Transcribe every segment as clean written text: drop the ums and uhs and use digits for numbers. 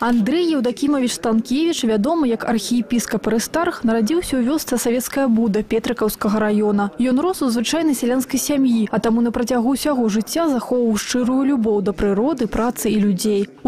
Андрей Евдокимович Станкевич, вядомы як архіепіскап Аристарх, нарадзіўся ў вёсцы Савецкая Буда Петрыкаўскага района. Ён рос у звычайнай сялянскай сям'і, а таму на працягу ўсяго жыцця захоўваў шчырую любоў да прыроды, працы і людзей. У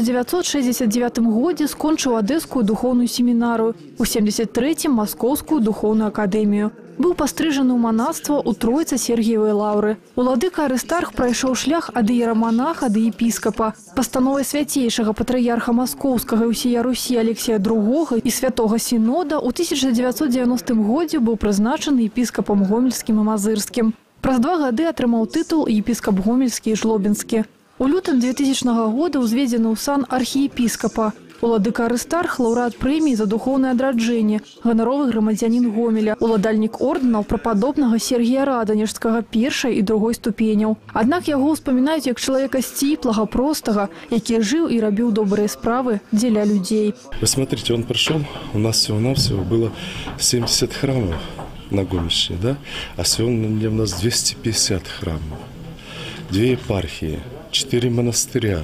1969 годзе скончыў Адэскую духоўную семінарыю, у 73-м Маскоўскую духоўную акадэмію. Быў пастрыжаны ў манаства ў Тройцы Сергіевай лаўры. Уладыка Аристарх прайшоў шлях ад іераманаха да епіскапа. Пастановай свяцейшага патрыярха Маскоўскага і ўсея Русі Алексія II і святога Сінода ў 1990 годзе быў прызначаны епіскапам гомельскім і мазырскім. Праз 2 гады атрымаў тытул епіскап гомельскі і жлобінскі. У лютым 2000 года ўзведзены ў сан архіепіскапа. Уладыка Аристарх – лаўрэат прэміі за духоўнае адраджэнне, ганаровы грамадзянін Гомеля, уладальнік ордэнаў прападобнага Сергія Раданежскага першай і другой ступеняў. Аднак яго ўспамінаюць як чалавека сціплага, простага, які жыў і рабіў добрыя справы дзеля людзей. Вы смотрите, он пришел, у нас всего-навсего было 70 храмов на Гомельщине, да? А сегодня у нас 250 храмов, 2 епархии, 4 монастыря.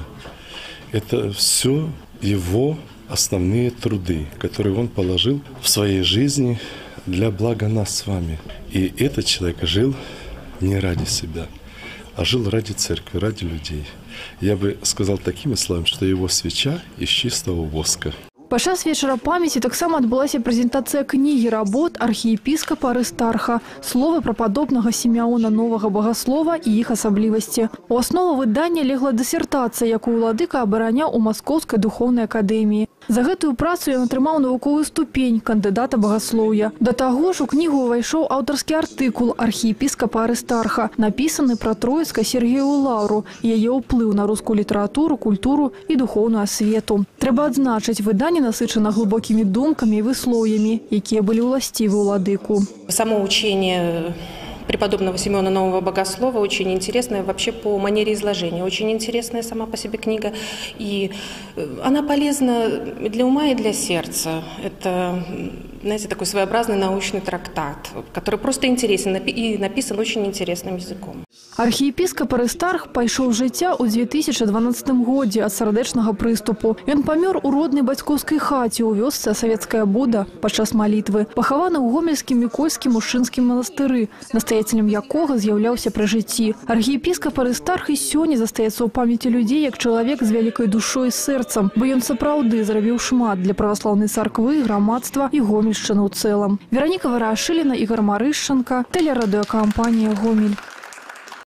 Это все его основные труды, которые он положил в своей жизни для блага нас с вами. И этот человек жил не ради себя, а жил ради церкви, ради людей. Я бы сказал такими словами, что его свеча из чистого воска. Падчас вечара памяці таксама адбылася прэзентацыя кнігі работ архіепіскапа Аристарха «Словы прападобнага Сімеона Новага Багаслова і іх асаблівасці». У аснову выдання легла дысертацыя, якую уладыка абараняў у Маскоўскай духоўнай акадэміі. За гэтую працу ён атрымаў навуковую ступень кандыдата багаслоўя. Да таго ж у кнігу ўвайшоў аўтарскі артыкул архіепіскапа Аристарха, напісаны пра Троіцка-Сергіеву лаўру, яе ўплыў на рускую літаратуру, культуру і духоўную асвету. Трэба адзначыць, выданне насычана глубокими думками и высловиями, якія были уластивы уладыку. Само учение преподобного Симеона Нового Богослова очень интересная вообще по манере изложения. Очень интересная сама по себе книга. И она полезна для ума и для сердца. Это, знаете, такой своеобразный научный трактат, который просто интересен и написан очень интересным языком. Архіепіскап Аристарх пайшоў з жыцця ў 2012 годзе ад сардэчнага прыступу. Ён памёр у роднай бацькоўскай хаце ў вёсцы Савецкая Буда падчас малітвы. Пахаваны ў гомельскім Мікольскім мужчынскім манастыры, настаяцелем якога з'яўляўся пры жыцці. Архіепіскап Аристарх і сёння застаецца ў памяці людзей як чалавек з вялікай душой і сэрцам, бо ён сапраўды зрабіў шмат для праваслаўнай царквы, грамадства і гомельшчыны ў цэлым. Вераніка Варашыліна, Ігор Марышчанка, тэлерадыёкампанія «Гомель».